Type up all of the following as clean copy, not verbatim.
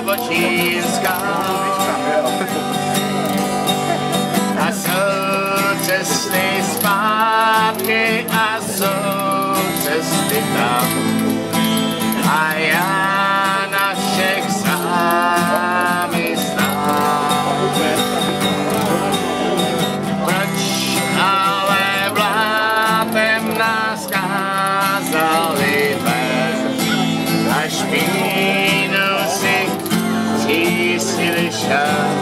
očí skal. A jsou cesty zpátky a jsou cesty tam. A já na všech s vámi stám. Proč ale blátem nás kázali vést, až vínu si přísili šát.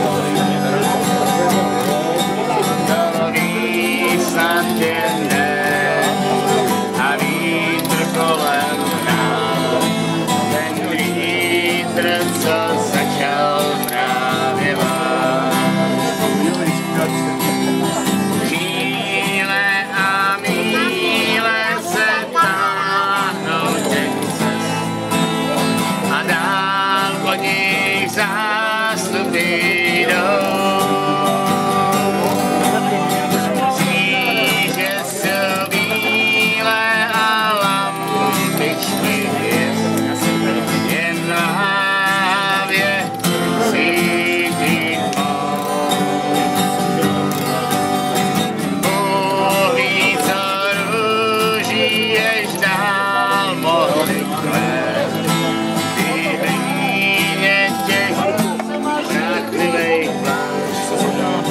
Dlouhý snad jen ne a vítr kolem nás. Ten vítr, co začal právě vás. Míle a míle se táhnou těch cest a dál po nich zástupy jdou. Kříže jsou bílé a lampičky hvězd, jen na hlavě svítí tmou. Bůh ví, co růží jež dál mohli kvést, ty hlíně těch šachlivých plášť.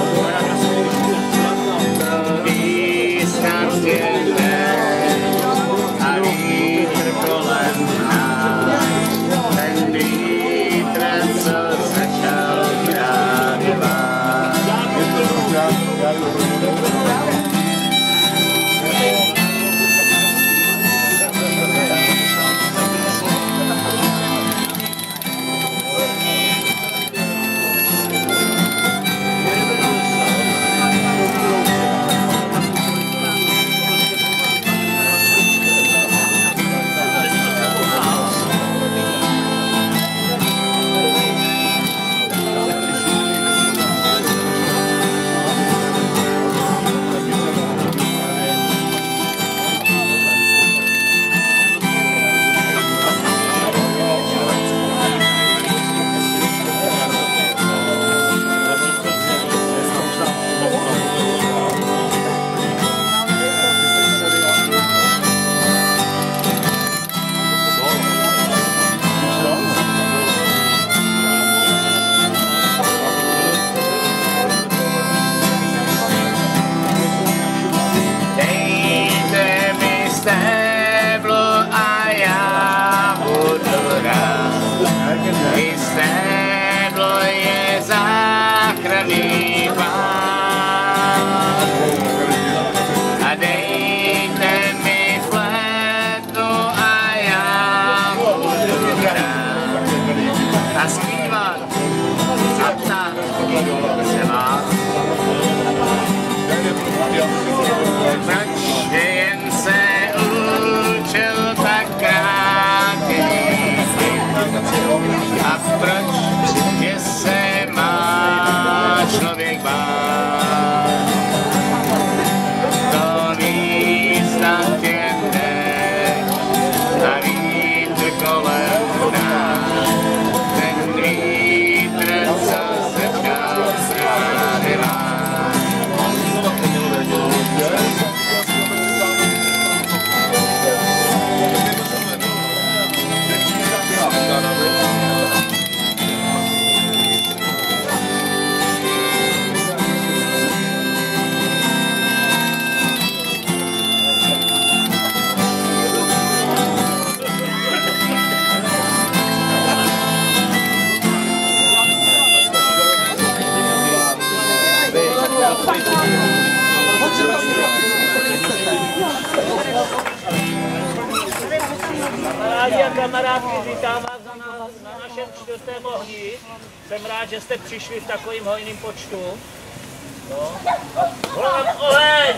To ví snad jen ne a vítr kolem nás. Ten vítr, co začal právě vás. Dejte mi stéblo a já budu rád. I stéblo je záchranný pán. A dejte mi flétnu a já budu rád. A zpívat a ptát se vás. Proč jen se učil tak krátký a proč že se má člověk bát? To ví snad jen ne a vítr kolem nás. Ten vítr, co začal právě vás. Kamarádi a kamarádky, vítám vás na našem 4. ohni. Jsem rád, že jste přišli v takovým hojným počtu. No. Volám oheň!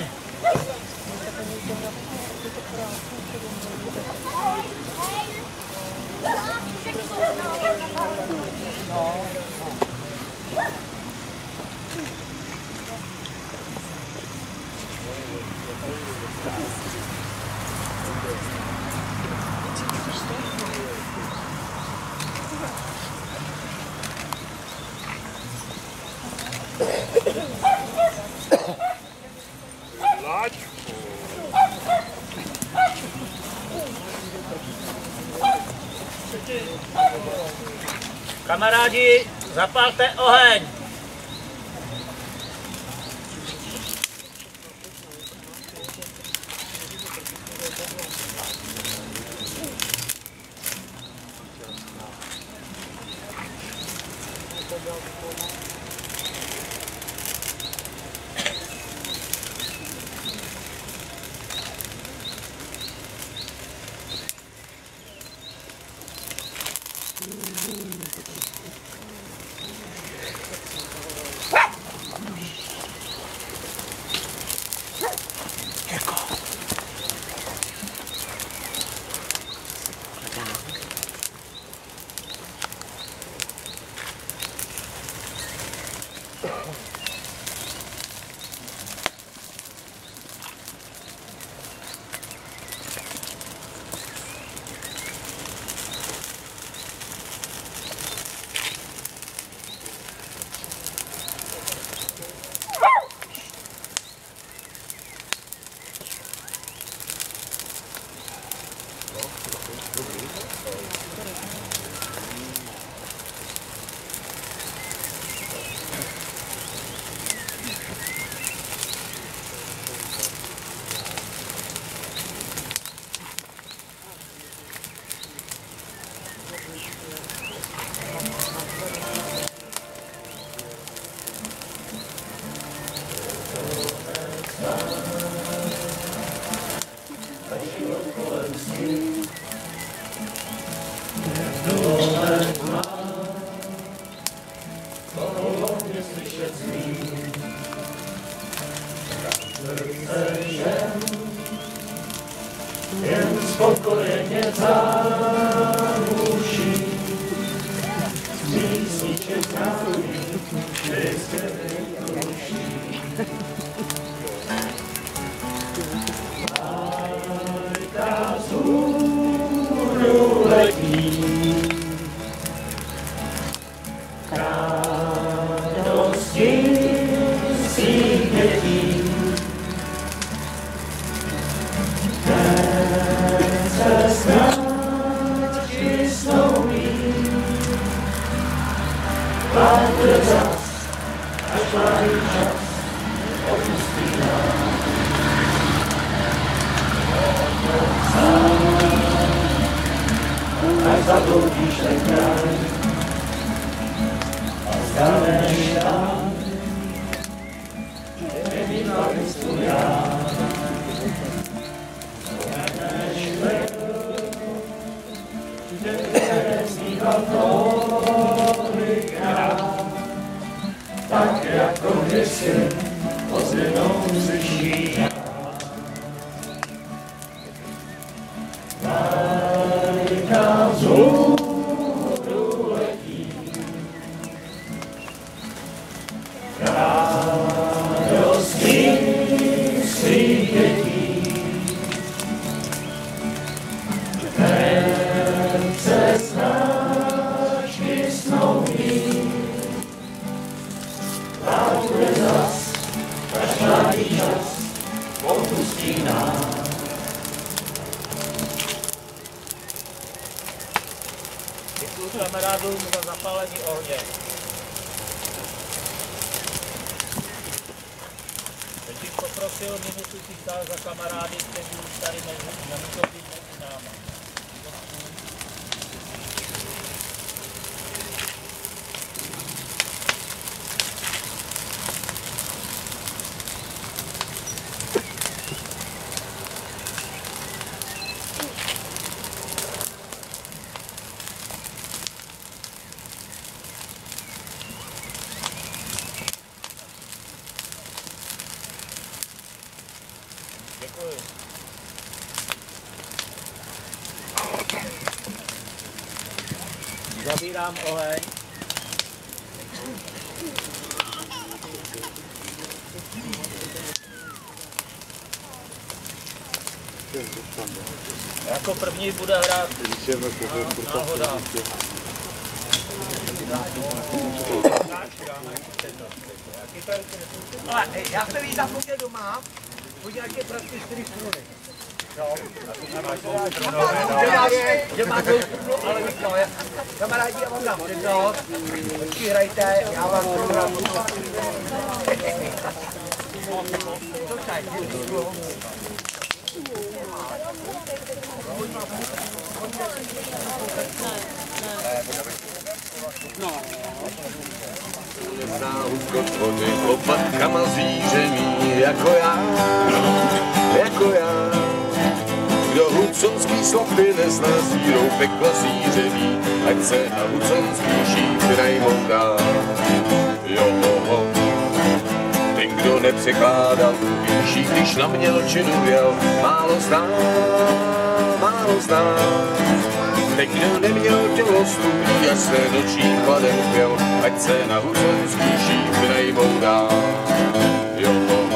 Kamarádi, zapalte oheň! Jen spokojeně záruší, písniček národní, české duší. Majka z hůru letí, radosti svých dětí. Pak bude zas, až mladý čas opustí nás. Až zabloudíš ten kraj a zdaneš tam, že býval listu já. Zdaneš že nezbýval tolikrát, tak jako kdysi ozvěnou slyší. Majka vzhůru letí, radostí svých dětí. Nechce snášky snoubí, pak bude zas, až mladý čas opustí nás. Děkuji kamarádům za zapálení ohně. Teď bych poprosil minutu ticha za kamarády, kteří už tady nemusí být mezi náma. Děkuji. Zabírám oheň. Jako první bude hrát náhoda. Ale já jsem jí zapomněl doma, podívej, jaké prachy 4 struny. Že má dvou strunu, ale víš co, kamarádi, já vám dám přednost. Počkej, hrajte, já vám to dám. Huskotwony chłopatkama zířený jako já. Kdo huconský slopy nezná zírou pekla zířený, ať se na huconský šíp najmou dá. Jo, ten, kdo nepřekládal výší, když na mě očinu věl, málo zná. Teď kdo neměl tělo stůlí a se noční chladem chvěl, ať se na huconský šíp najmou dá. Jo,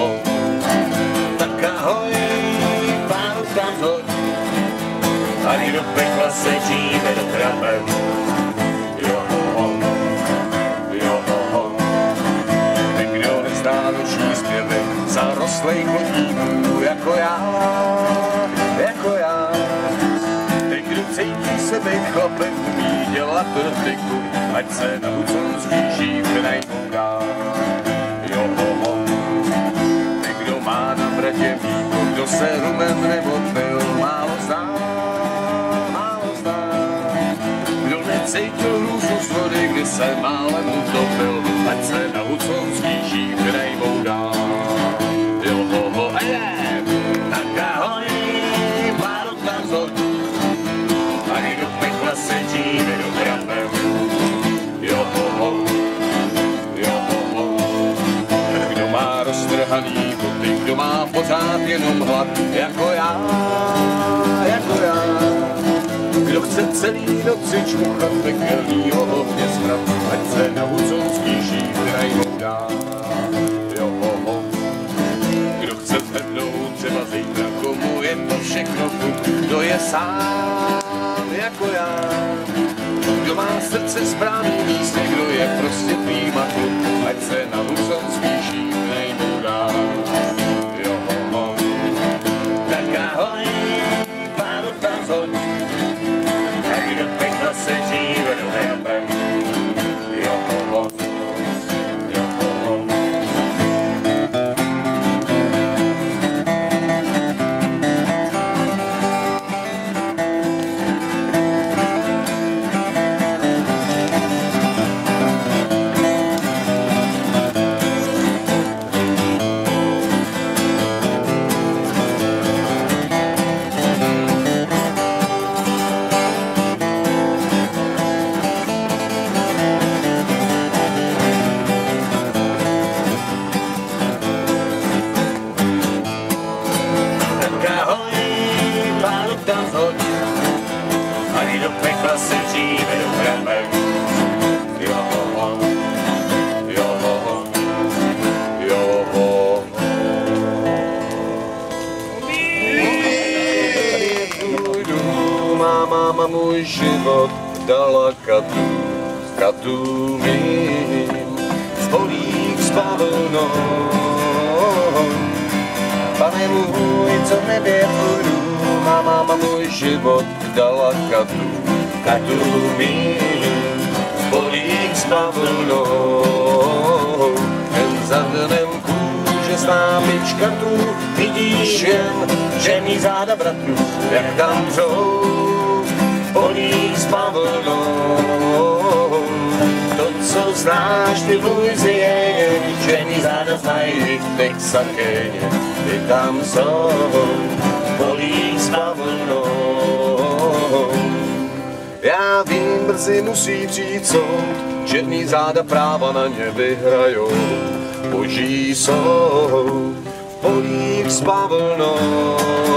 tak ahoj, pánu tam hoď, ani do pekla se dříve dotrapem. Jo, teď kdo nezdá noční zpěvek, zarostlej chodníků jako já. Cítí se být chlapem, umí dělat rotiku, ať se na huconský šíp najmou dá. Jo, ty, kdo má na bratě víko, kdo se rumem nebopil, málo zná. Kdo necítil hrůzu z vody, kdy se málem utopil, ať se na huconský šíp najmou dá. Jo, tak ahoj, pánu tam zhoď, ani do pekla se dříve dotrapem. Jo, kdo má roztrhaný boty, kdo má pořád jenom hlad, jako já. Kdo chce celý noci čmuchat pekelnýho ohně smrad, ať se na huconský šíp najmou dá. Jo, kdo chce zvednout třeba zítra, komu je to všechno fuk, kdo je sám jako já. Kdo má srdce správný místě, kdo je prostě prýma kluk, ať se na huconský šíp najmou dá. Jo, tak ahoj, pánu tam zhoď, ani do pekla se dříve dohrabem. Jo, ani do pekla se dříve dohrabem. Jo. Má máma můj život dala katu mým, z polík s bavlnou. Pane můj, co v nebě půjdu, má máma můj život dala katu mým, z polík s bavlnou. Jen za dnem kůže snápička tu, vidíš jen, že mý záda bratru, jak tam dřou, polík s bavlnou. To, co znáš ty v Louisianě, že mý záda znají v Texakéně, ty tam jsou, polík s bavlnou. Já vím, brzy musí přijít soud, že mý záda práva na ně vyhrajou. Boží soud, polík s bavlnou.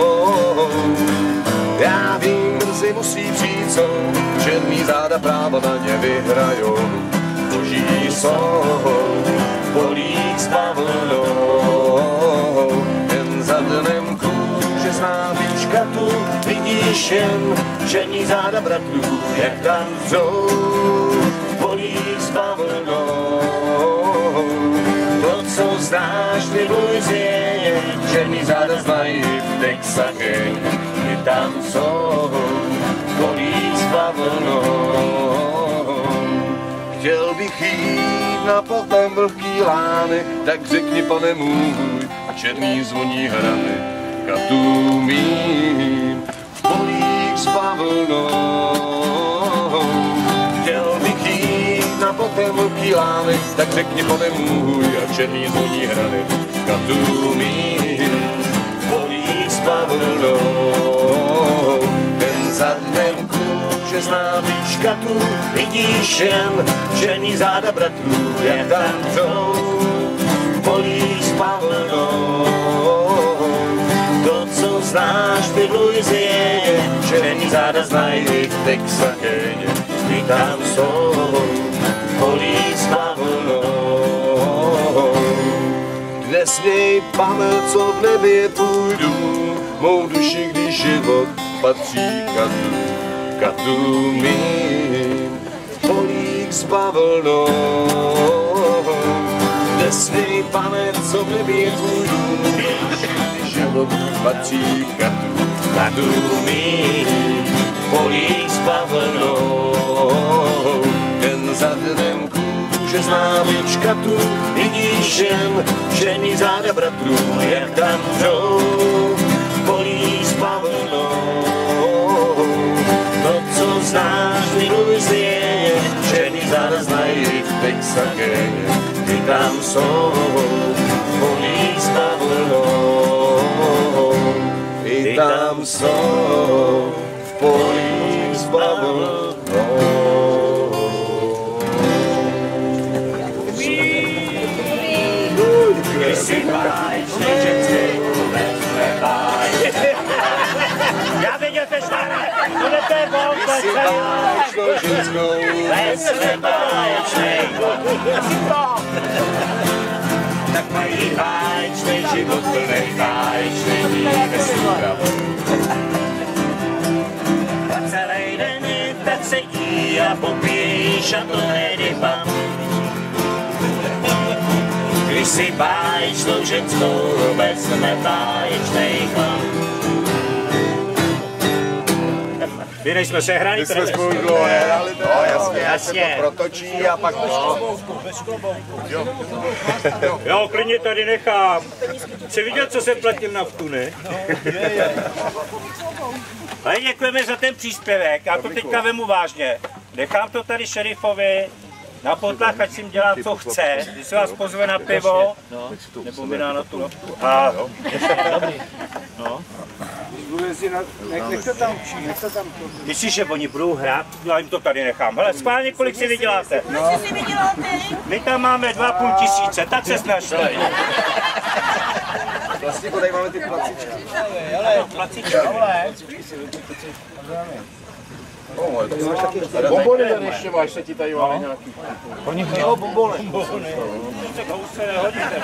Já vím, brzy musí přijít soud, že mý záda práva na ně vyhrajou. Boží soud, polík s bavlnou. Jen za dnem kůže snápička tu, vidíš jen, že mý záda bratrů, jak tam jsou, polík s bavlnou. To, co znáš ty Louisianě, černý záda znají v Texache, i tam jsou kolí s bavlnou. Chtěl bych jít na potom vlhký lány, tak řekni, pane můj, a černý zvoní hrany, katů mým v polích s bavlnou. Chtěl bych jít na potom vlhký lány, tak řekni, pane můj, a černý zvoní hrany, katů mým v polích s bavlnou. Ten za dnem kůže zná víc škatů, vidíš jen černý záda bratrů, jak tam jdou polí s bavlnou. To, co znáš ty v Louisianě, černý záda znají v Texache, i tam jsou polí s bavlnou. Dnes měj paměť, co v nebi půjdu, mou duši, když život patří katů mým, polík s bavlnou. Dnes měj paměť, co v nebi půjdu, když život patří katů mým, polík s bavlnou. Den za dnem kůže zná víc škatů, vidíš jen černý záda bratrů, jak tam jdou polí s bavlnou. To, co znáš v Louisianě, černý záda znají v Texache, i tam jsou polí s bavlnou. I tam jsou polí s bavlnou. Když si báječný ženskou vezme báječný. Já věděl, že štále, to je volka, Když si báječnou ženskou vezme báječný. Tak mají báječný život, plnej báječný vesmíra. A celý den tak sedí a popíjí šatonédy pan. Když si báječnou ženskou vezme báječný chlap. My než jsme se hráli, My jsme spolu dlouho nehráli, to jasně, se to protočí a pak Jo, klidně tady nechám. Jsi viděl, co jsem platil naftu, ne? Ale děkujeme za ten příspěvek, já to teďka vemu vážně. Nechám to tady šerifovi na potlach, ať si jim dělá, co chce. Když se vás pozve na pivo, nebo vydá na tu naftu. A... Dobrý. No. Nech to tam učí, nech to tam. Myslíš, že oni budou hrát? Já jim to tady nechám. Hele, schválně, kolik si vyděláte? Co si vyděláte? My tam máme 2,5 tisíce, tak se snažte. Vlastně tady máme ty placičky. Placičky. Bombony tady ještě máš, se ti tady máme nějaký. Jo, bombony. Tak ho už se nehodíte,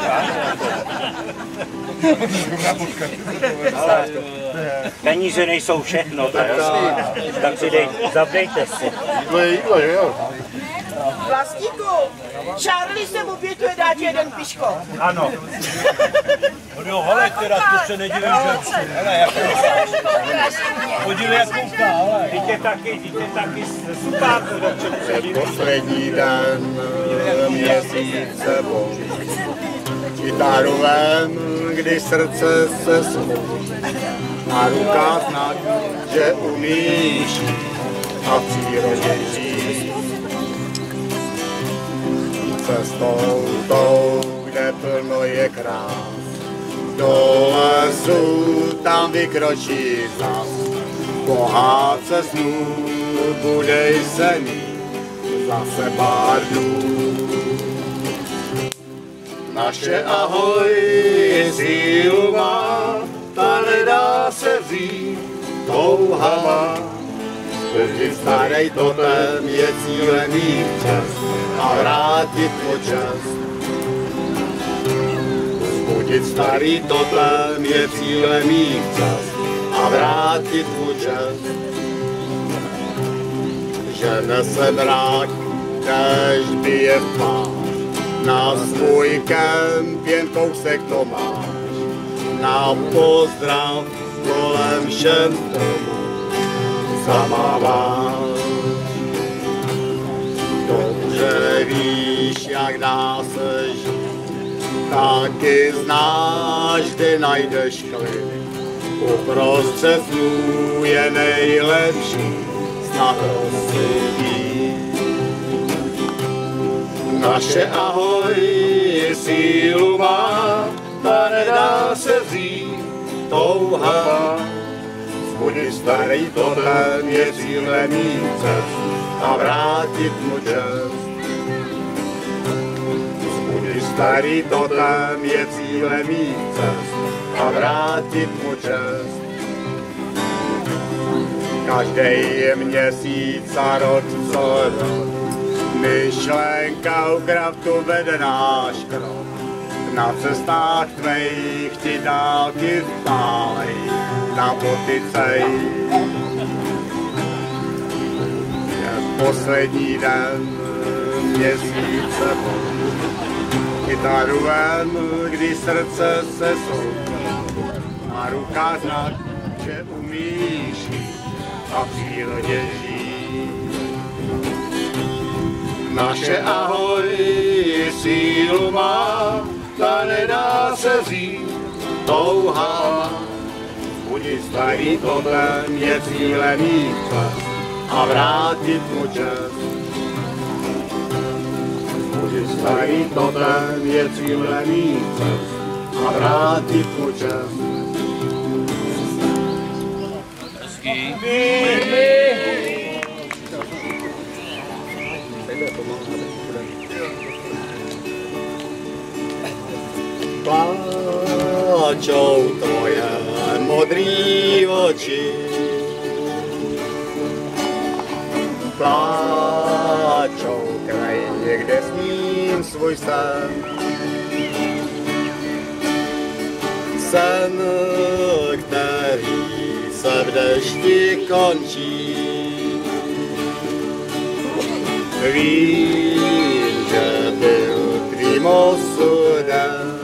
Ale peníze nejsou všechno, tak si zavdejte si. to je jídlo, že jo? Vlastníku, Charlie se mu obětuje dát jeden piško. Ano. Jo, hele, teda to se nedivím, že hele, jak podívej, jak kouká, hele. Dítě taky supáku, do čemu se diví. Poslední den měsíce bol. Kytaru ven, když srdce se smutí. A ruka znak, že umíš a v přírodě žít. Cestou tou, kde plno je krás. Do lesu tam vykročí zas. Pohádce snů, budej se mít zase pár dnů. Naše ahoj sílu má, ta nedá se vzít, touha má. Vždy starej totem je cílem mít čas a vrátit počas. Vzbudit starý totem je cílem mít čas a vrátit počas. Že nese mrak, déšť bije v pás Na svůj kemp jen kousek to máš, na pozdrav kolem všem tomu zamáváš. Dobře víš, jak dá se žít, taky znáš, kde najdeš klid. Uprostřed snů je nejlepší snad si být. Naše ahoj sílu má, ta nedá se vzít touha. Zbudit starý totem je cílem mít cest a vrátit mu čest. Zbudit starý totem je cílem mít cest a vrátit mu čest. Každý měsíc a rok co rok, myšlenka u kraftu vede náš krok. Na cestách tvých ti dálky vpálej, na boty cej. Je poslední den měsíce, kytaru ven, když srdce se soudí. A ruka znak, že umíš a v přírodě žít. Naše ahoj sílu má, ta nedá se vzít touha. Budit starý totem je cílem mít čas a vrátit mu čest. Budit starý totem je cílem mít čas a vrátit mu čest. Pláčou tvoje modrý oči, pláčou krajině, kde sním svůj sen. Sen, který se v dešti končí. Vím, že byl tvým osudem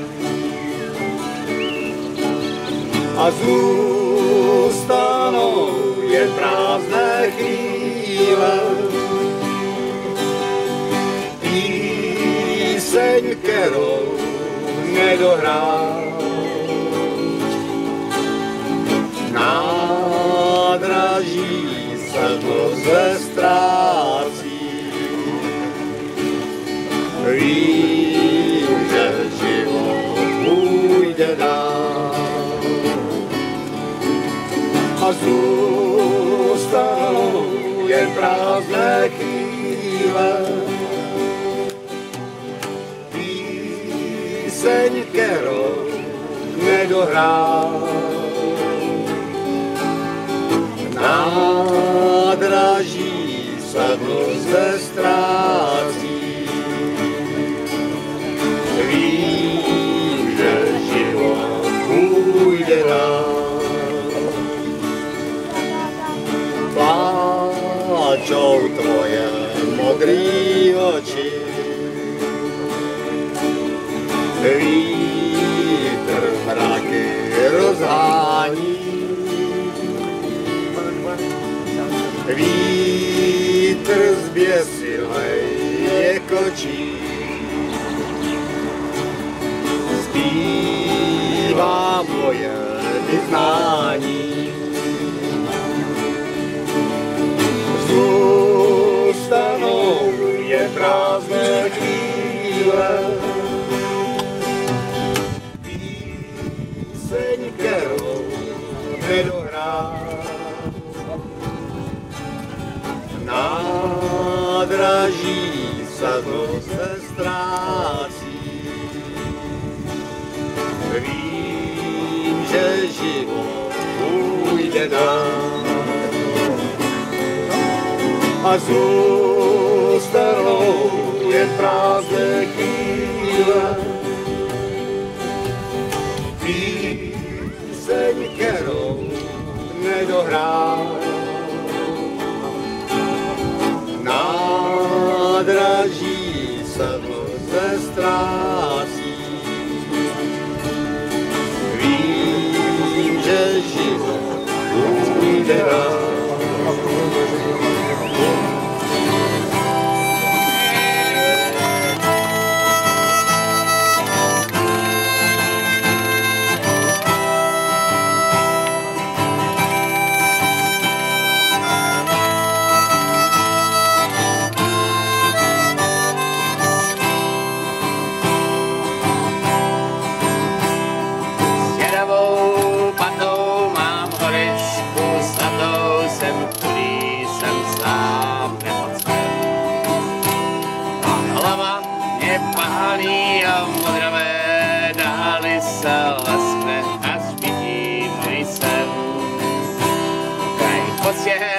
a zůstanou jen prázdné chvíle. Píseň, kterou nedohrál, nádraží se dlouze ztrácí. Vím, že život půjde dál a zůstanou jen prázdné chvíle. Píseň, kterou nedohrál, nádraží se dlouze ztrácí. Vím, že život půjde dál. Pláčou tvoje modrý oči, vítr mraky rozhání. Vítr zběsilej je kočí, zpívá moje vyznání. Zůstanou jen prázdné chvíle, píseň, kterou nedohrál. Nádraží se dlouze ztrácí. Vím, že život půjde dál a zůstanou jen prázdné chvíle. Píseň, kterou nedohrál, nádraží se dlouze ztrácí.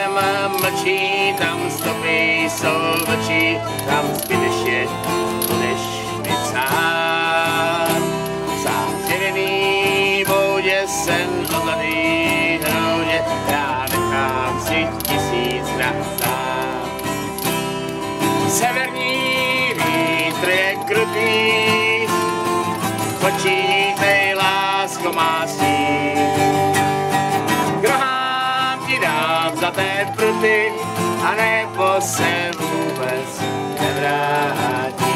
lesem mlčí, tam stopy jsou vlčí, tam zbytečně budeš mi psát. Sám dřevěný boudě, sen o zlatý hroudě, já nechám si 1000 nasát. Severní vítr je krutý, počítej, lásko má stín. Grohám ti dám za té pruty, a nebo se vůbec nevrátí.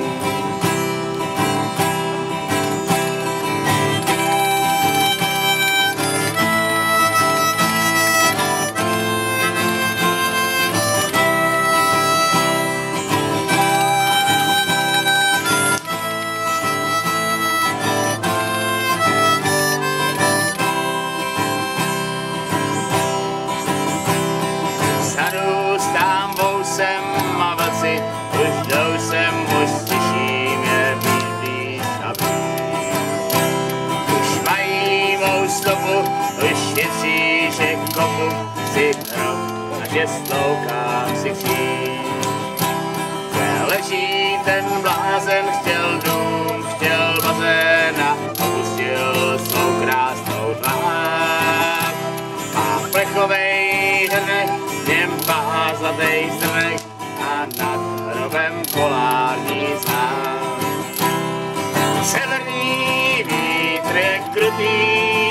Zarůstám vousem a vlci, už jdou sem, už slyším je bílý a bílý. Už mají mou stopu, už věří, že kopu si hrob a že stloukám si kříž. Kde leží ten blázen, chtěl dům, chtěl bazén a opustil svou krásnou tvár. Má plechovej hrnek, něm pár zlatej zrnek a nad hrobem polární znák. Severní vítr je krutý,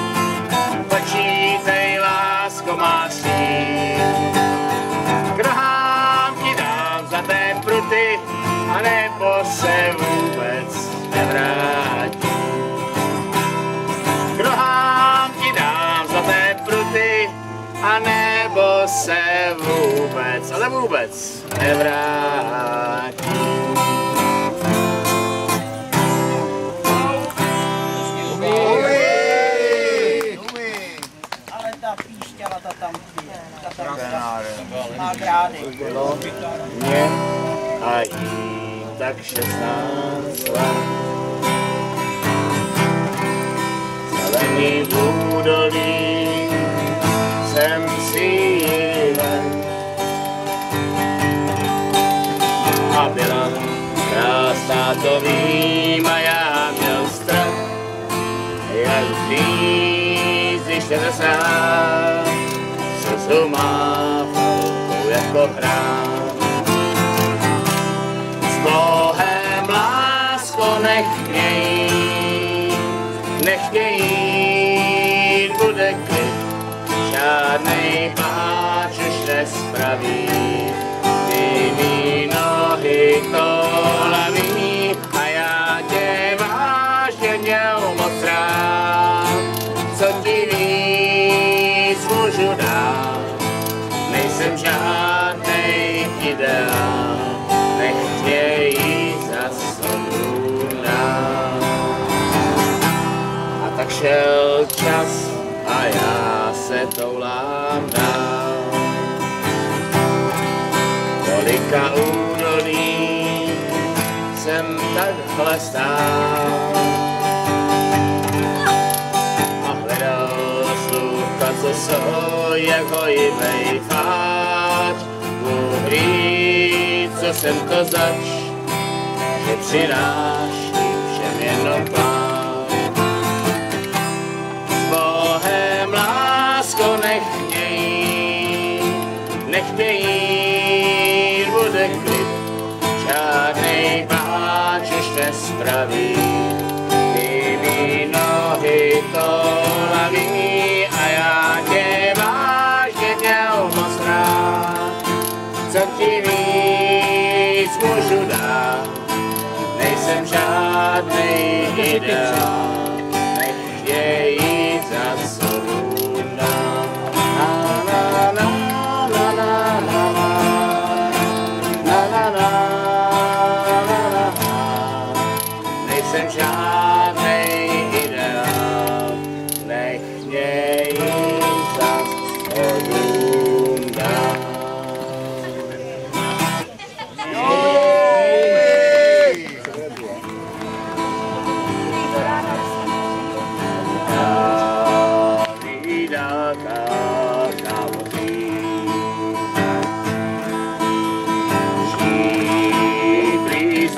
počítej, lásko má stín. K nohám ti dám za té pruty, a nebo se vůbec nevrátí. K nohám ti dám za té pruty, a nebo se vůbec, ale vůbec nevrátí. Ale ta píšťala, ta tam má grády. Mě a jí tak 16 let. Zelený údolí jsem si ven. A byla krásná, to vím, a já měl strach, jak říct, když ten sám slzu mával jako chrám. S Bohem, lásko, nechtěj jít, bude klid, žádnej pláč už nespraví. Ty mý nohy kolaví a já tě vážně měl moc rád. Co ti víc můžu dát, nejsem žádnej ideál, nechtěj za sodu dát. A tak šel čas a já se toulám dál. Tolika údolí jsem takhle stál a hledal slucha, co jsou jak hojivej fáč. Bůh ví, co jsem to zač, že přináší všem jenom pláč. S Bohem, lásko, nechtěj jít, bude klid, žádnej pláč už nespraví. Ty mý nohy kolaví a já tě vážně měl moc rád. Co ti víc můžu dát, nejsem žádnej ideál, nechtěj jít za sodu dál. Nejsem žádnej ideál, nechtěj jít za sodu dál.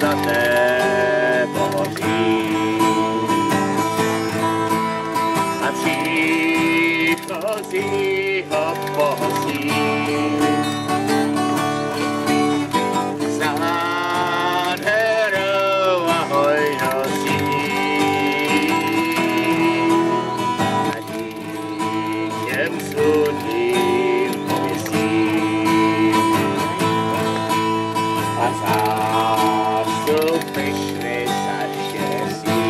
zlaté pohoří. A příchozího pohoří s nádherou a hojností a dítěm sudím pověsí a zástup pyšny za štěstí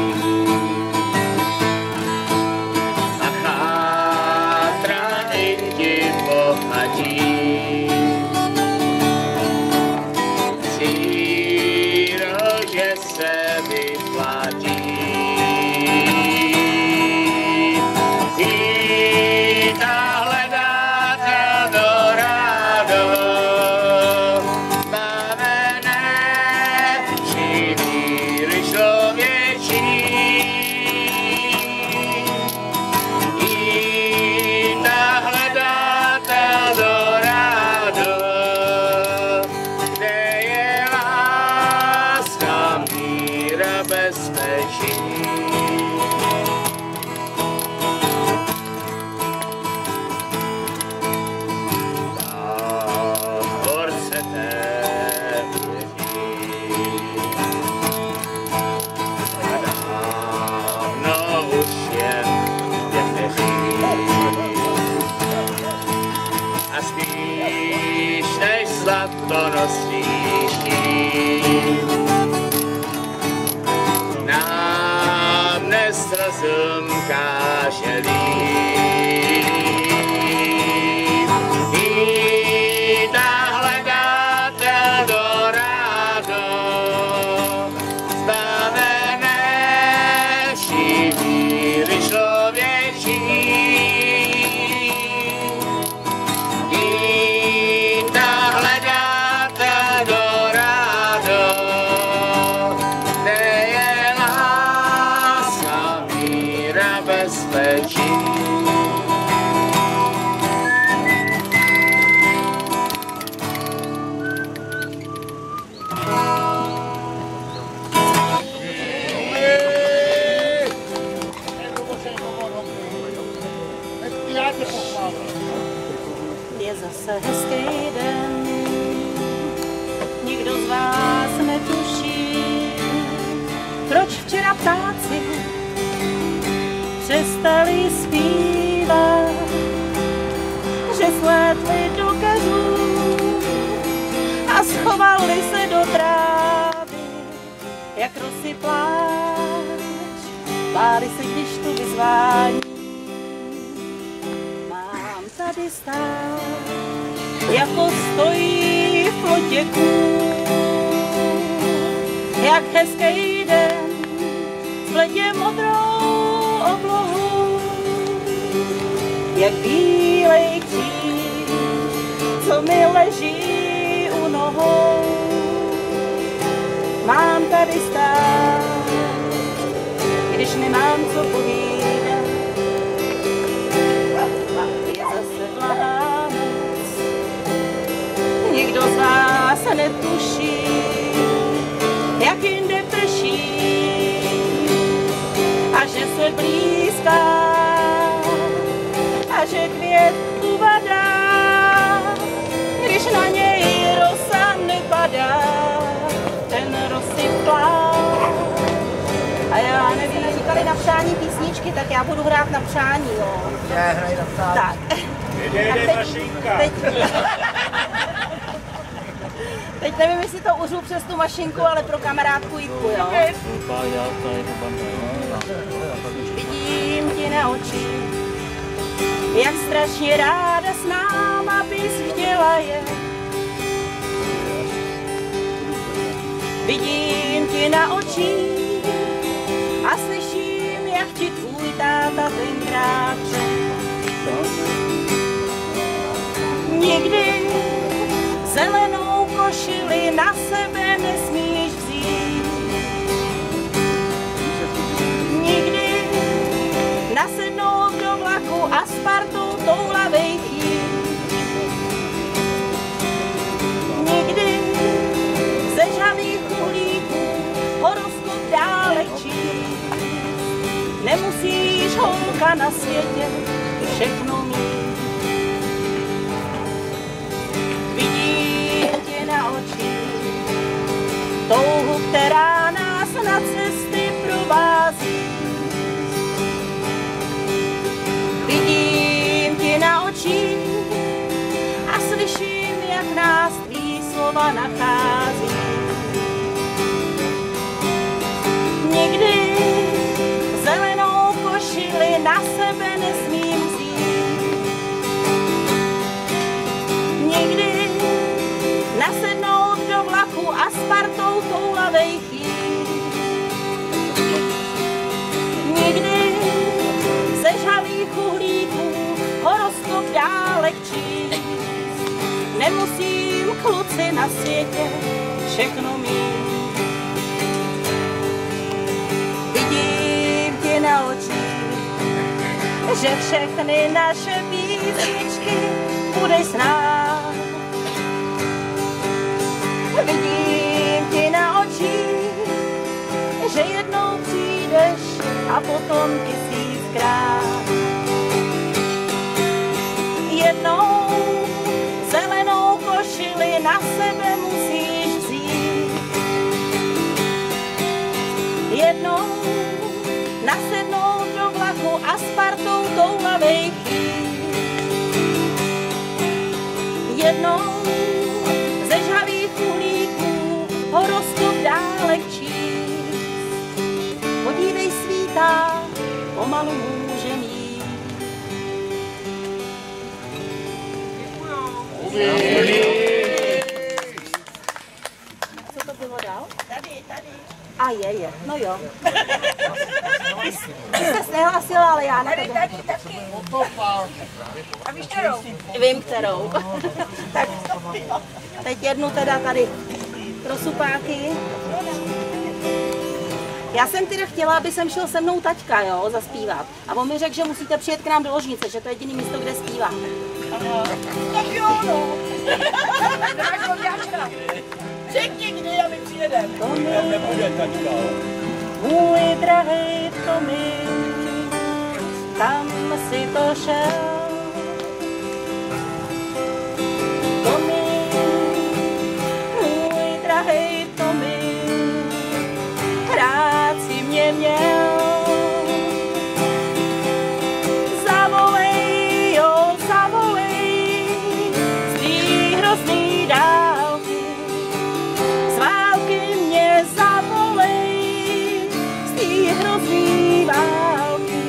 a chátra inti bohatí. Že se vyplatí. Jít a hledat Eldorado, bavené živíry člověčí. Jít a hledat Eldorado, kde je láska, míra, bezpečí. Tábor se dávno už jen někteří a spíš než zlatonosný štít nám dnes rozum káže líp. Jít a hledat Eldorado, zbavené vší víry člověčí. Jít a hledat Eldorado, kde je láska, míra, bezpečí. Je zase hezký den, nikdo z vás netuší, proč včera ptáci přestali zpívat, že slétli do keřů a schovali se do trávy, jak rosy pláč, báli se, když tu vyzvání. Mám tady stát, jako stojí v plotě kůl, jak hezký den, spletě modrou oblohu, jak bílej kříž, co mi leží u nohou. Mám tady stát, když nemám co povídat. Je zase blahá noc, nikdo z vás netuší, jak jinde prší a že se blízká a že květ uvadá, když na něj rosa nepadá, ten rozsyplá. A já nevím, říkali na přání písničky, tak já budu hrát na přání, jo. Já hraju na přání. Tak. Jede mašinka. Teď nevím, jestli to uřu přes tu mašinku, ale pro kamarádku Jitku, jo. Vidím ti na oči, jak strašně ráda s náma bys chtěla jet. Vidím ti na oči a slyším, jak ti tvůj táta tenkrát řekl. Nikdy zelenou košili na sebe nesmíš vzít. Nikdy nasednout do vlaku a s partou toulavej chtít. Nikdy ze žhavých uhlíků slova na světě všechno mít. Vidím tě na očích, touhu, která nás na cesty provází. Vidím tě na očích a slyším, jak nás tvý slova nachází. Někdy zelenou košili na sebe nesmím vzít. Někdy nasednout do vlaku a s partou toulavej chýt. Někdy ze žhavých uhlíků horoskop dálek číst. Nemusím kluci na světě všechno mít. Vidím ti na očích, že všechny naše písničky budeš znát. Vidím ti na očích, že jednou přijdeš a potom tisíckrát. Jednou zelenou košili na sebe musíš vzít. Jednou nasednout do vlaku a s partou toulavej chýt. Jednou ze žhavých uhlíků horoskop dálek číst. Podívej, svítá, pomalu můžem jít. Co to bylo dál? Tady. A je, no jo. Ty jsi nehlásila, ale já na tebe. Tady taky. A víš kterou? Vím kterou. Tak teď jednu teda tady pro supáky. Já jsem teda chtěla, aby sem šel se mnou taťka, jo, zaspívat. A on mi řekl, že musíte přijet k nám do ložnice, že to je jediný místo, kde zpívá. Tak jo, no. Dáš ho děčka. Řekni, kdy a my přijedeme. Nebude tačka. Můj drahý Tomi, kam si to šel? Tomi, můj drahý Tomi, rád si mě měl. Zavolej, jo, zavolej, z tý hrozný dálky, z války mě zavolej, z tý hrozný války.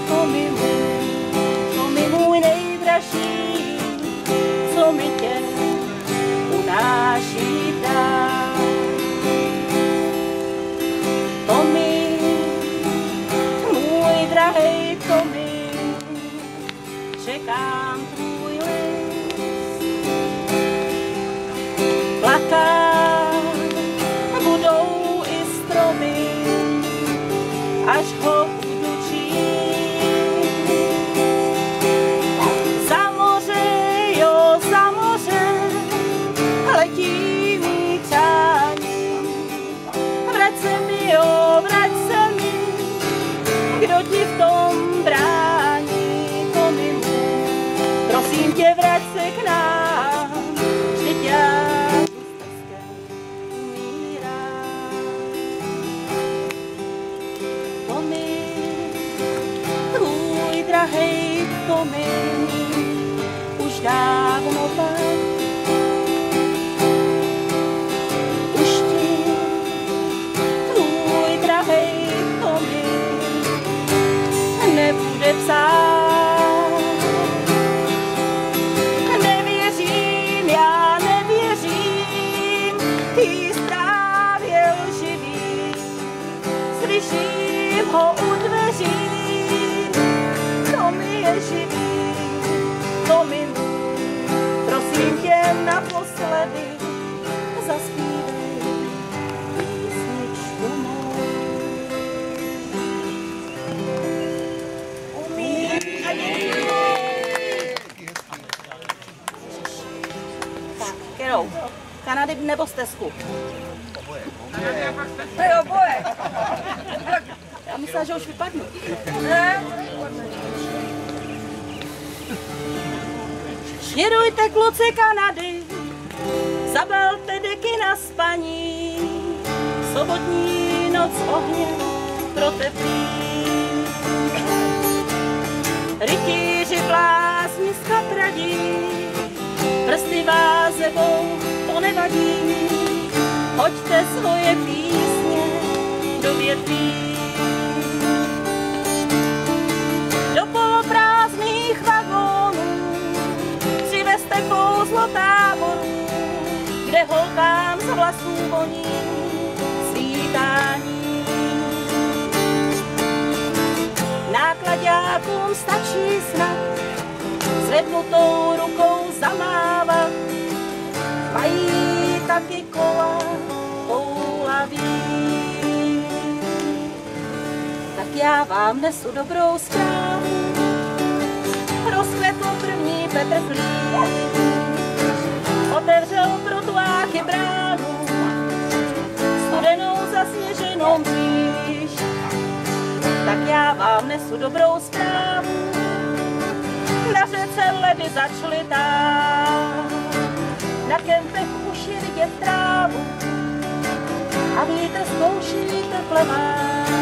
To mi můj nejdražší, co mi tě unáší dál. To mi, můj drahej, to mi, čekám tvůj list. Plakat budou i stromy, až ho budu číst. Za moře, jo, za moře, letí mý přání. Vrať se mi, jo, vrať se mi, kdo ti v tom brání. To mi můj, prosím tě, vrať se k nám, vždyť já drahej Tomi, už dávno tak. Už ti tvůj drahej Tomi nebude psát. Nevěřím, já nevěřím, ty zprávě lživý. Slyším ho u dveří, Tomi je živý, Tomi můj, prosím tě naposledy, zaspívej písničku mou. Umí a děkuji. Tak, kterou? Kanady nebo stezku? To je oboje. Já myslela, že už vypadnu. Ne? Širujte kluci Kanady, zabalte deky na spaní, sobotní noc ohně proteplí. Rytíři blázni z chatradí, prsty vázebou, to nevadí, hoďte svoje písně do větví. Do poloprázdných vagónů přivezte kouzlo táboru, kde holkám z vlasů voní svítání. Náklaďákům stačí snad zvednutou rukou zamávat, mají taky kola poulaví. Tak já vám nesu dobrou zprávu, rozkvetl první Petr Klín, otevřel trotuáky bránu, studenou zasněženou mříž. Tak já vám nesu dobrou zprávu, na řece ledy začaly tát, na kempech už je vidět trávu a vítr zkouší teple má.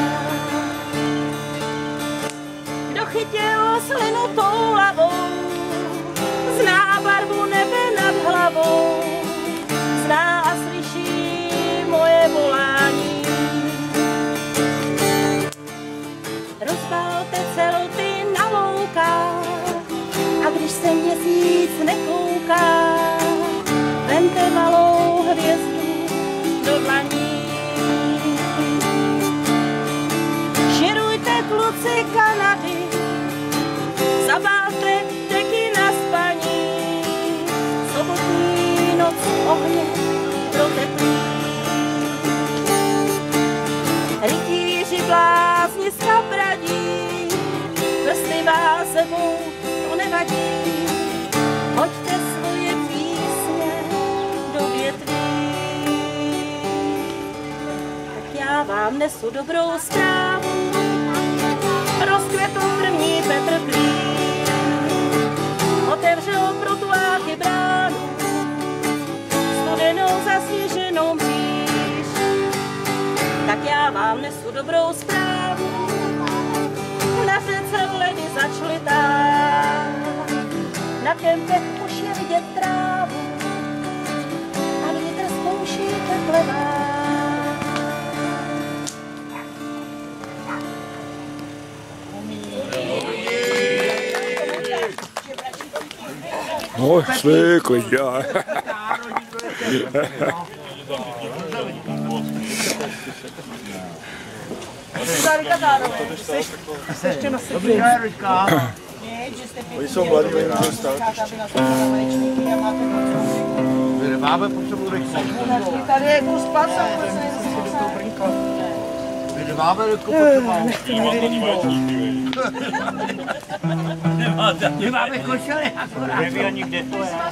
Kdo chytil slinu toulavou, zná barvu nebe nad hlavou, zná a slyší moje volání. Rozbalte celty na loukách a když se měsíc nekouká, vemte malou hvězdu do dlaní. Širujte kluci Kanady, zabalte deky na spaní, sobotní noc ohně proteplí. Rytíři blázni z kapradí, prsty vázebou, to nevadí, hoďte svoje písně do větví. Tak já vám nesu dobrou zprávu, rozkvetl první Petr Klín, otevřel trotuáky bránu, studenou zasněženou mříž. Tak já vám nesu dobrou zprávu, na řece ledy začaly tát, na kempech už je vidět trávu a vítr zkouší teple má. No, zvykli, já. Dobrý den, Ruďka. Oni jsou mladí, oni můžou stát. Máme potřebu rychle. Tady je kus pasa. Máme rychle potřebu. Nemáme košely, akorát. Neví ani kde to je.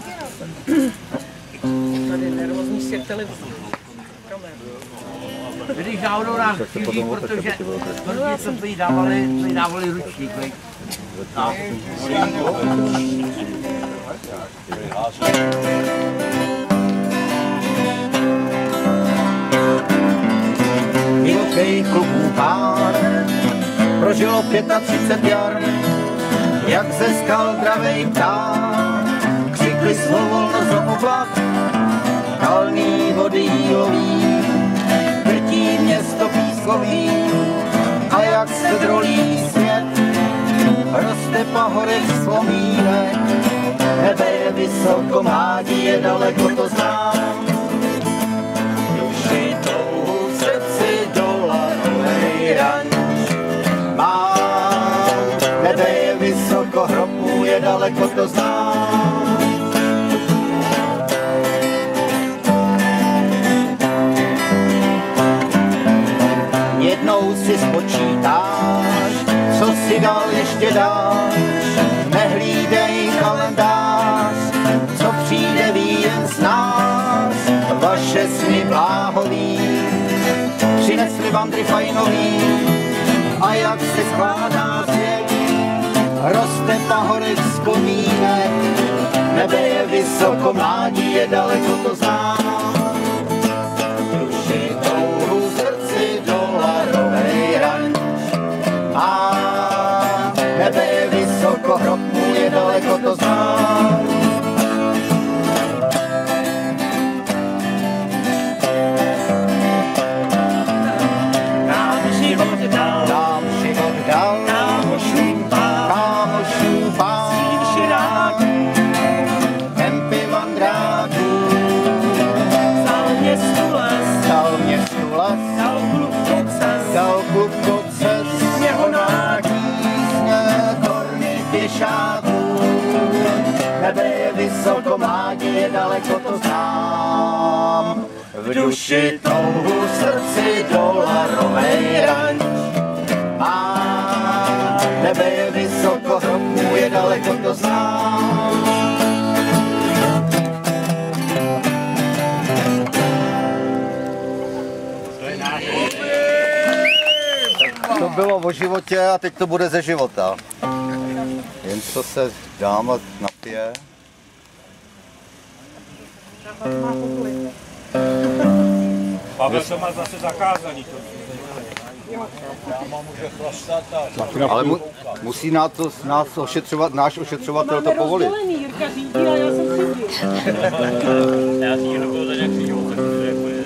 Tady nervózní z těch televizí. Když náhodou nás chybí, protože co jí dávali ručník. Divokej kluků pár prožilo 35 jar, jak ze skal dravej pták, křikli svovolno z oblak, kalný vody jílový, drtí město pískový, a jak se drolí svět, roste pahorek vzpomínek, nebe je vysoko, mládí je daleko, to znám. Duši touhu v srdci dolarovej ranč mám, nebe je vysoko, hrobů je daleko, to znám. Jednou si spočítáš, co si dal ještě dáš, nehlídej kalendář, co přijde ví jen z nás. Vaše sny bláhoví přinesli vandry fajnový, a jak se skládá svět, roste pahorek vzpomínek, nebe je vysoko, mládí je daleko, to znám. Duši touhu, srdci dolarovej ranč mám. Nebe je vysoko, hrob můj je daleko, to znám. Nám život dal, kámošům pán, svým širákům, Kempy vandráků, vzal městu les, dal klubko cest, jeho náký, korny pěšáků. Nebe je vysoko, mládí je daleko, to znám. V duši touhu, v srdci dolarovej ranč mám. Nebe je vysoko, hrob můj je daleko, to znám. To bylo o životě a teď to bude ze života. Jen co se dáma napije. Pavel to má zase zakázaný. Dáma může chlastat a... Ale musí nás ošetřovat, náš ošetřovatel to povolit. Jirka řídí a já jsem řídil. Já si někdo byl nějak řídil, tak to jako je.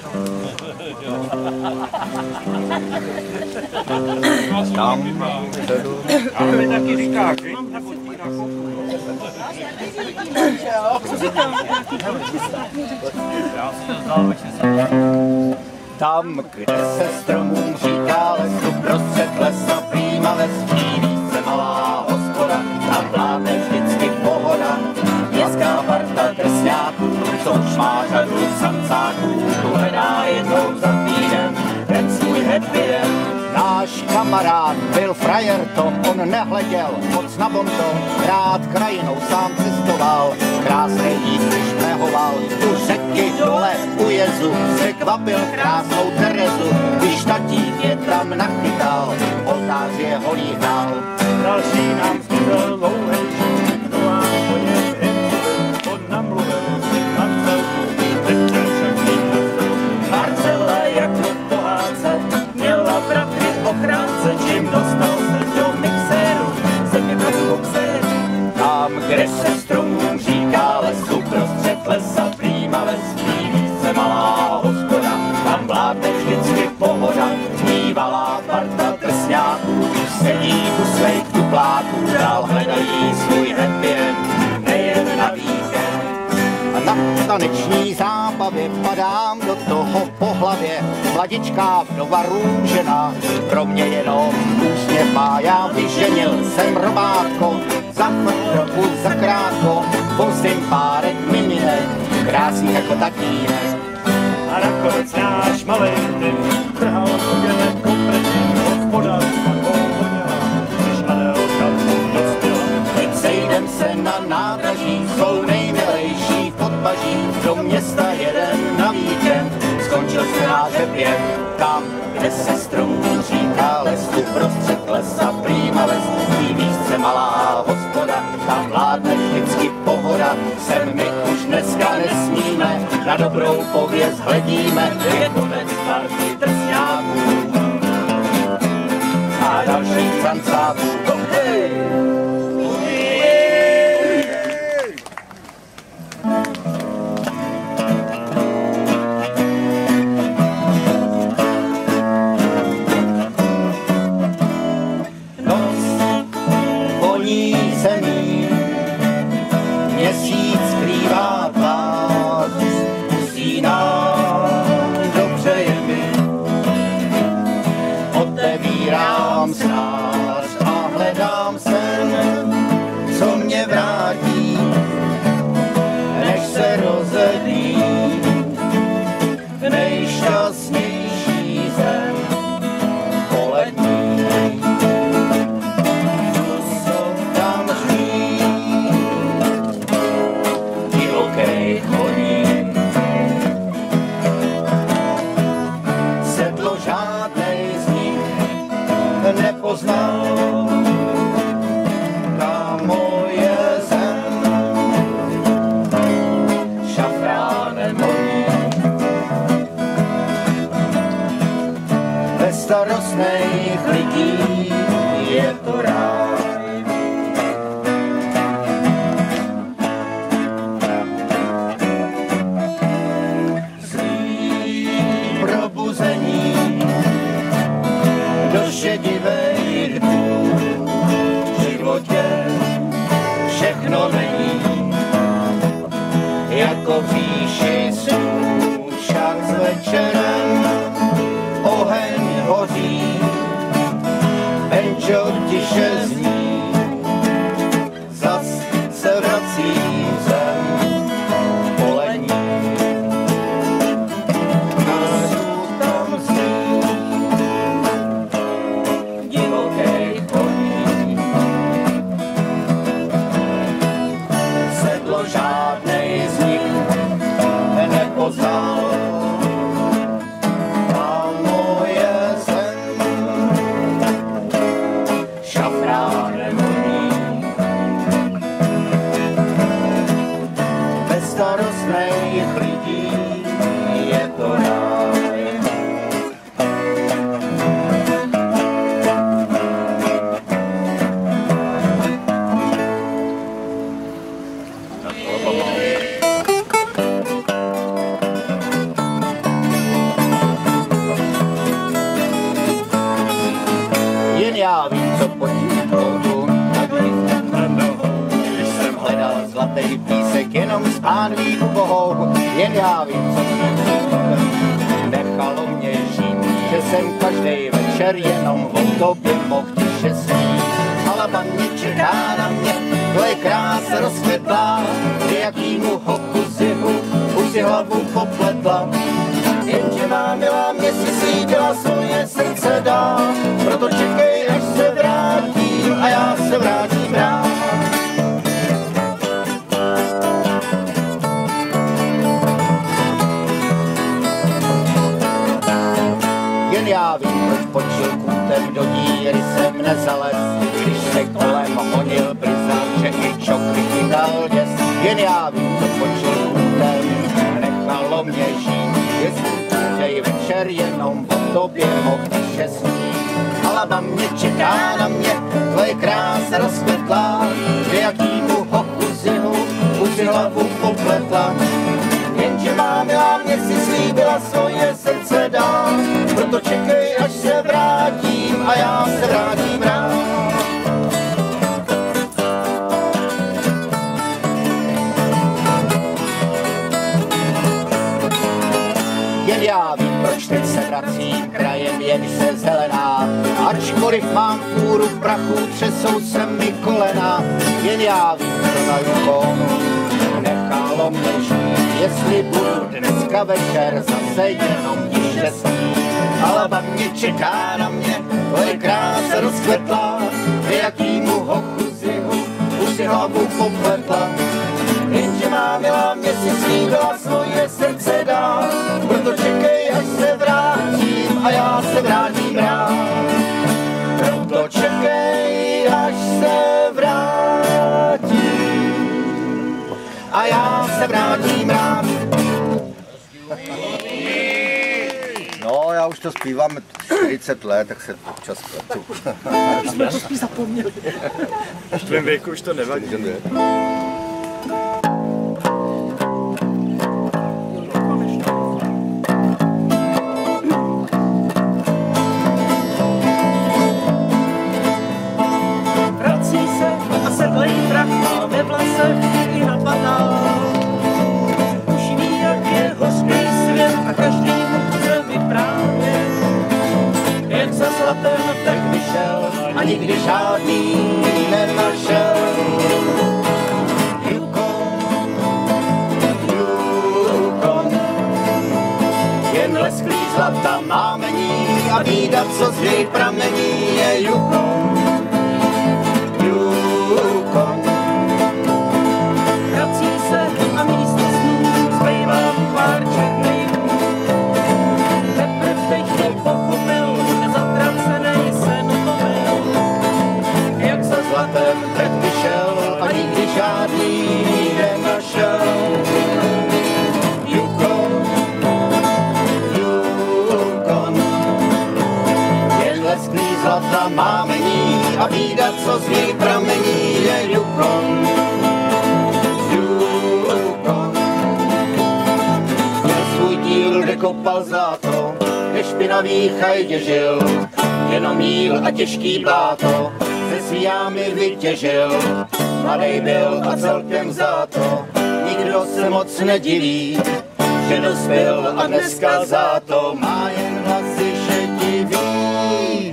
Tam předu. A mi taky říká, že? Tam, kde se stromům říká lesu, prostřed lesa prýma ves, víří se malá hospoda, tam vládne vždycky pohoda. Městská parta drsňáků, co už má řadu samcáků, tu hledá jednou za týden ten svůj happy end. Náš kamarád byl frajer, to on nehleděl moc na bonton, rád krajinou sám cestoval, krásný jízd, když mlehoval, u řeky dole u jezu, překvapil krásnou Terezu, když tatík je tam nachytal, oltář je holý hnal. Další nám zbyl dlouhejší, to vám po něm jen on namluvil si Marcelku, nechtěl však mít Marcela jako pohádce, měla bratry ochránce, čím dostal se do mixéru, země a boxér. Tam, kde se stromům říká lesu, prostřed lesa prýma ves, víří se malá hospoda, tam vládne vždycky pohoda, bývalá parta drsňáků, sedí u svých tupláků, dál hledají svůj happy end, nejen na víkend. A na taneční zábavě padám do toho po hlavě, mladičká vdova růžena, pro mě jenom úsměv má, já vyženil jsem robátko, za trochu, za krátko, vozím párek miminek, krásný jako tatínek. A nakonec náš malej ty trhal oděle kompletně, hospoda smakou honěla, když Adelka dospěla. Teď sejdem se na nádraží, jsou nejmilejší podpaží, do města jeden na víkend, skončil se náš happy end. Tam, kde se stromů říká lesu, prostřed lesa prýma ves, víří se malá hospoda, tam vládne vždycky pohoda, sem my už dneska nesmíme, na dobrou pověst hledíme, je konec party drsňáků a dalších cancáků. Hej! Zemí, měsíc skrývá tvář, usínám, dobře je mi. Otevírám snář a hledám sen, lidí, je to ráj. Zlý probuzení do šedivých dnů, v životě všechno není jako v říši snů, však s večerem oheň hoří, benčo tiše zní, zas se vrací zem polení. Nářů tam zní divokej koní, sedlo žádnej z nich nepoznal. A moje zem šafránem voní. Bez starostných lidí je to ráj. Jen já vím, co počít ploutu, když jsem hledal zlatý písek, jenom z pánví ubohou. Jen já vím, co nechalo mě žít, že jsem každej večer jenom o tobě mohl tiše snít. Halaba mě čeká na mě, tvoje krása rozkvětlá, jakýmu hoku zihu už si hlavu popletla. Jenže má milá, mě si slíbila, svoje srdce dá, proto čekej, až se vrátím a já se vrátím rád. Jen já vím, proč počil kůtem do díry jsem nezalez, když se kolem honil brizant, že i čokry chytal děs. Jen já vím, co počil kůtem, nechalo mě žít, jestli každej večer jenom o tobě mohl tiše snít. Halaba mě čeká na mě, tvoje krása rozkvětlá, že jakýmu hoku zihu už si hlavu popletla. Jenže má milá, mě si slíbila, svoje srdce dá, proto čekej, až se vrátím a já se vrátím rád. Jen já vím, proč teď se vracím krajem, jen se zelená. Ačkoliv mám fůru prachu, třesou se mi kolena. Jen já vím, co na výkonu nechalo mě žít, jestli budu dneska večer zase jenom tiše snít. Halaba mě čeká na mě, tvoje krása rozkvetla, jakýmu hoku zihu už si hlavu popletla. Jenže má milá, mě si slíbila, svoje srdce dá, proto čekej, až se vrátím a já se vrátím rád. Proto čekej, až se vrátím a já se vrátím rád. No, já už to zpívám 40 let, tak se občas pletu. Už jsme to spíš zapomněli. V tvém věku už to nevadí. Vrací se a sedlej prach má ve vlasech i napadá. Už ví, jak je hořký svět a každý mu chce vyprávět. Jen za zlatem tak vyšel a nikdy žádný nenašel. Jen lesklý zlata mámení a bída, co z něj pramení, je Yukon. Yukon. Vrací se a místo snů zbývá pár černých dnů. Teprv teď pochopil, nezatracenej sen to byl. Jak za zlatem trh vyšel a nikdy žádný nenašel. Yukon. Yukon. Jen lesklý zlata co z něj pramení, je Yukon. Yukon. Měl svůj díl, kde kopal zlato, kde špinavý chajdě žil, jenom jíl a těžký bláto se svíjami vytěžil. Mladej byl a celkem vzáto, nikdo se moc nediví, že dospěl a dneska za to má jen hlasy šedivý.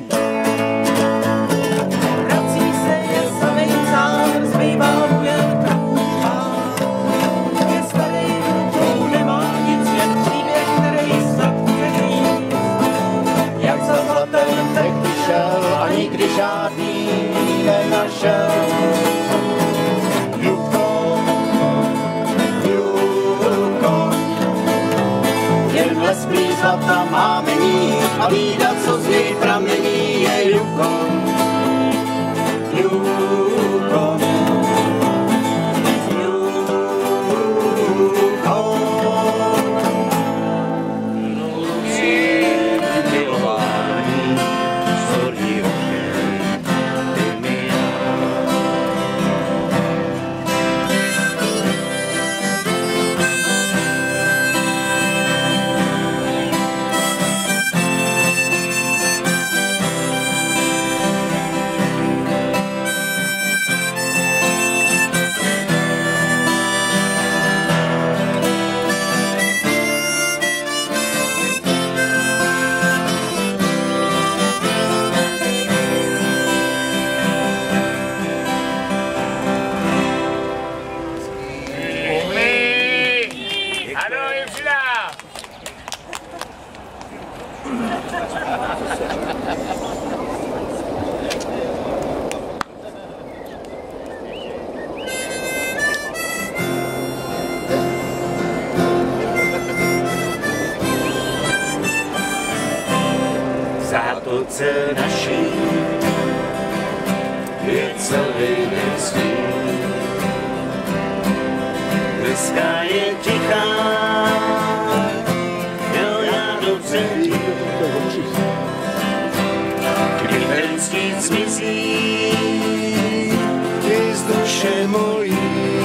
Vrací se, je samej sám, zbývá mu jen krůčka. Je starý, to nemá nic, jen příběh, který snad bude říct. Jak za zlatem tehdy šel a nikdy žádný nenašel. Lesklý zlata mámení a vídat, co z něj pramení, je Yukon. Yukon. Zátoce naší je celý den sníh. Dneska je tichá, jo, já dobře vím, kdy ten stín zmizí, je z duše mojí.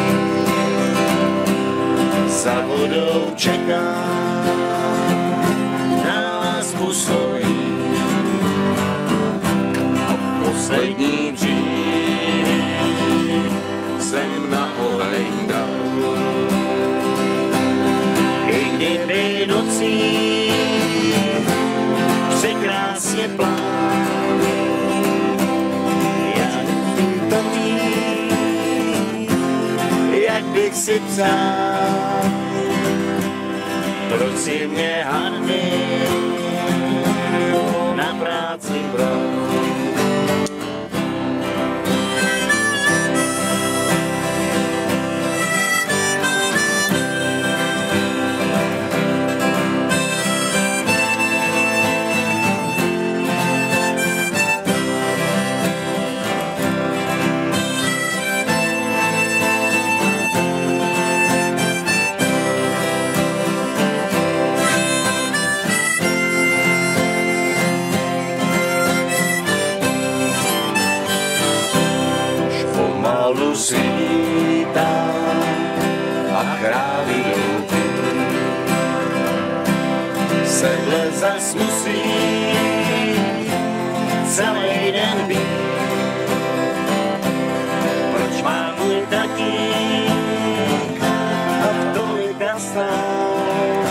Za vodou čeká, na lásku svojí. Poslední dřív jsem na oheň dal. I kdyby nocí překrásně plán, já nevím to mít, jak bych si přál. Proč si mě hanby na práci bral? Pomalu svítá a krávy jdou, sedle zas musí celý den být. Proč má můj tatík a tolika stát?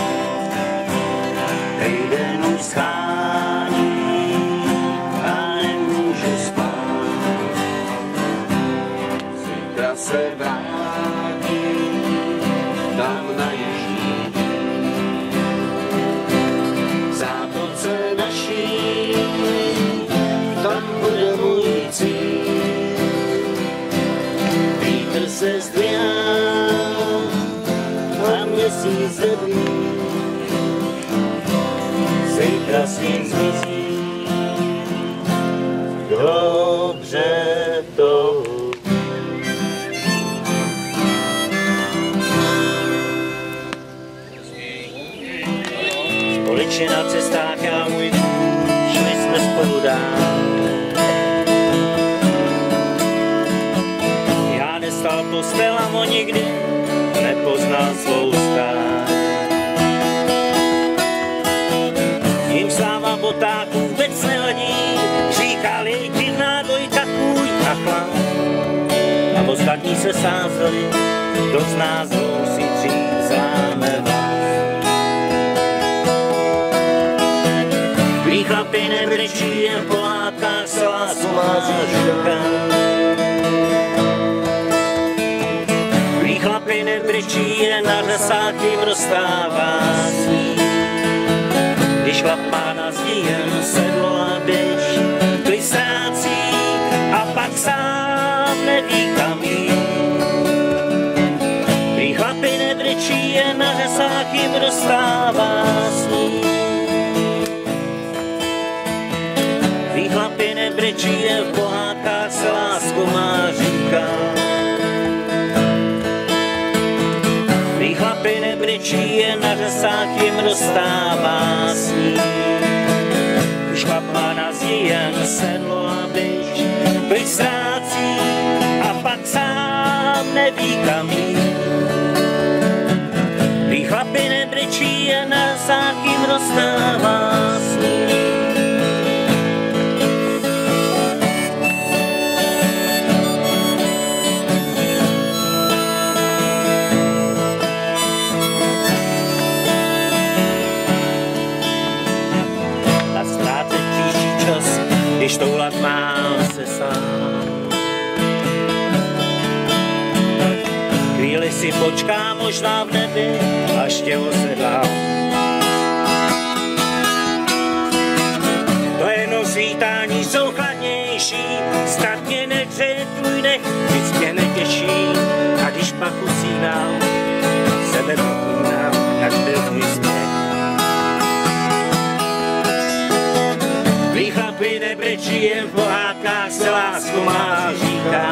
Týden už schání a nemůže spát. Zítra se vrátí tam na jižní, v zátoce naší, tam bude můj cíl. Vítr se zdvihá a měsíc zebí, zítra s ním zmizí. Dobře to společně na cestách já můj, šli jsme spolu dál. poznal svou stáň. Jim sláva botáků vůbec nevadí, říkal jej divná dvojka kůň a chlap. A ostatní se sázeli, kdo z nás dvou si dřív zláme vás. Prý chlapi nebrečí, jen v pohádkách se lásku má říká. Prý chlapi nebrečí, jen na řasách jim rozstává sní. Když chlap má na zdi jen sedlo a běž, klid ztrácí a pak sám neví kam jít. Prý chlapi nebrečí, jen na řasách jim rozstává sní. Prý chlapi nebrečí, jen v pohádkách se lásku má říká. Prý chlapi nebrečí, jen na řasách jim rozstává sní. Už chlap má na zdi jen sedlo a běž, klid ztrácí a pak sám neví kam jít. Prý chlapi nebrečí, jen na řasách jim rozstává sní. Když toulat mám se sám. Chvíli si počkám možná v nebi, až tě osedlám. To jenom svítání jsou chladnější, snad mě nehřeje tvůj dech, nic mě netěší. A když pak usínám, sebe popínám, jak byl tvůj směch. Prý chlapi nebrečí, jen v pohádkách se lásku má říká.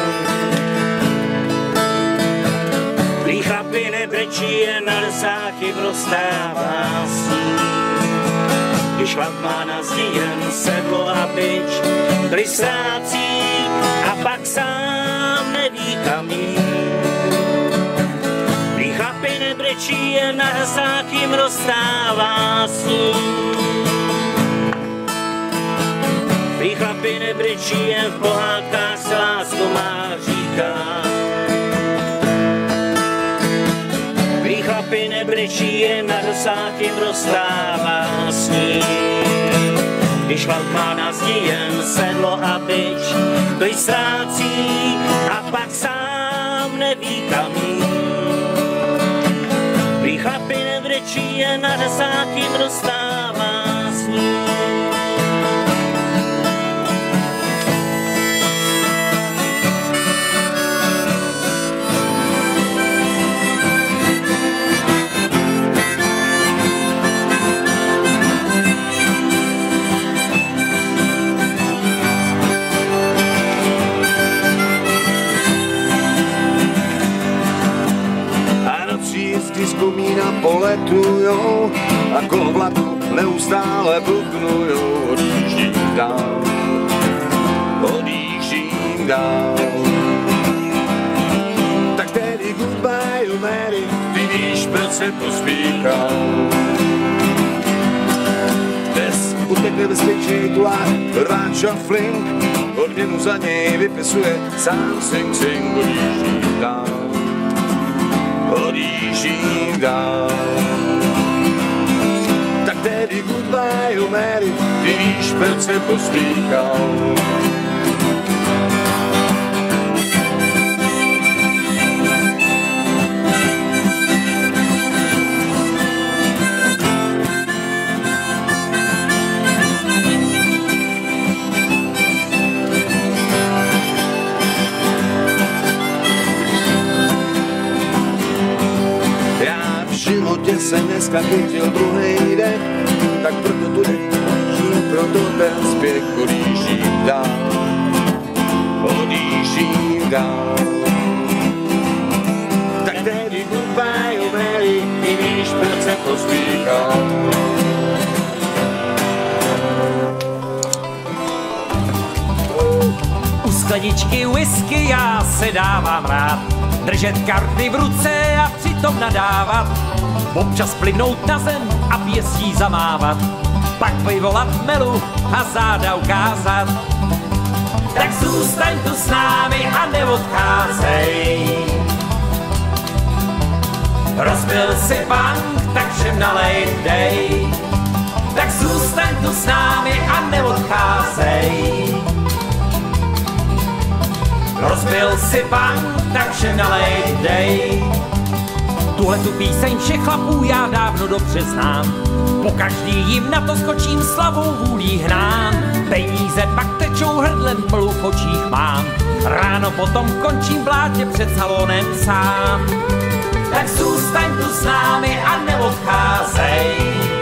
Prý chlapi nebrečí, jen na řasách jim rozstává sní. Když chlap má na zdi jen sedlo a bič, klid ztrácí a pak sám neví kam jít. Prý chlapi nebrečí, jen na řasách jim rozstává sní. Prý chlapi nebrečí, jen v pohádkách se lásku má říká. Prý chlapi nebrečí, jen na řasách jim rozstává sní. Když chlap má na zdi jen sedlo a bič, klid ztrácí a pak sám neví kam jít. Prý chlapi nebrečí, jen na řasách jim rozstává sní. Vzpomína poletujou a kolo vlaku neustále bubnujou. Odjíždím dál, odjíždím dál. Tak tedy goodbye, Mary, ty víš, proč se pospíchal. Dnes utekne bezpečný tlak, rváč a flink, odměnu za něj vypisuje sám sing sing. Odjíždím dál, odjíždím dál. Tak tedy goodbye, Mary, ty víš, proč se pospíchal. životě jsem dneska chytil druhej den, tak proto tu odjíždím, proto ten zpěch odjíždím dál, odjíždím dál. Tak tedy goodbye, oh Mary, ty víš, proč jsem pospíchal. U skleničky whisky já se dávám rád, držet karty v ruce a při tom nadávat, občas plivnout na zem a pěstí zamávat, pak vyvolat melu a záda ukázat. Tak zůstaň tu s námi a neodcházej. Rozbil si bank, tak všem nalej dej. Tak zůstaň tu s námi a neodcházej. Rozbil si bank, tak všem nalej dej. Tuhletu píseň všech chlapů já dávno dobře znám. Po každý jim na to skočím slavou vůlí hnán. Peníze pak tečou hrdlem, plů v očích mám. Ráno potom končím v blátě před salónem sám. Tak zůstaň tu s námi a neodcházej.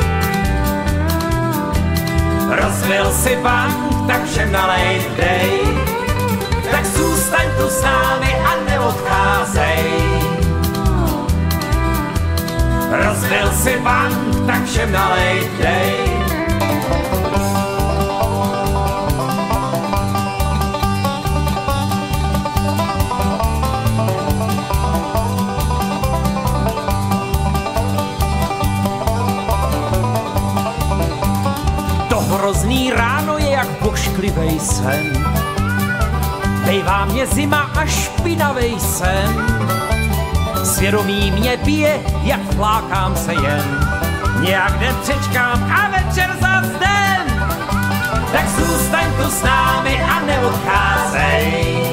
Rozbil si bank, tak všem nalej dej. Tak zůstaň tu s námi a neodcházej. Rozbil si bank, tak všem nalej dej. To hrozný ráno je jak pošklivej sen. Bejvá mě zima a špinavej sen. Svědomí mě bije, jak flákám se jen. Nějak den přečkám a večer zas den. Tak zůstaň tu s námi a neodcházej.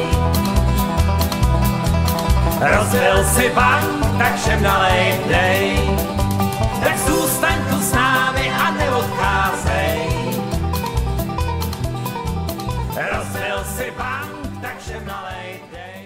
Rozbil si bank, tak všem nalej dej. Tak zůstaň tu s námi a neodcházej. Rozbil si bank, tak všem nalej dej.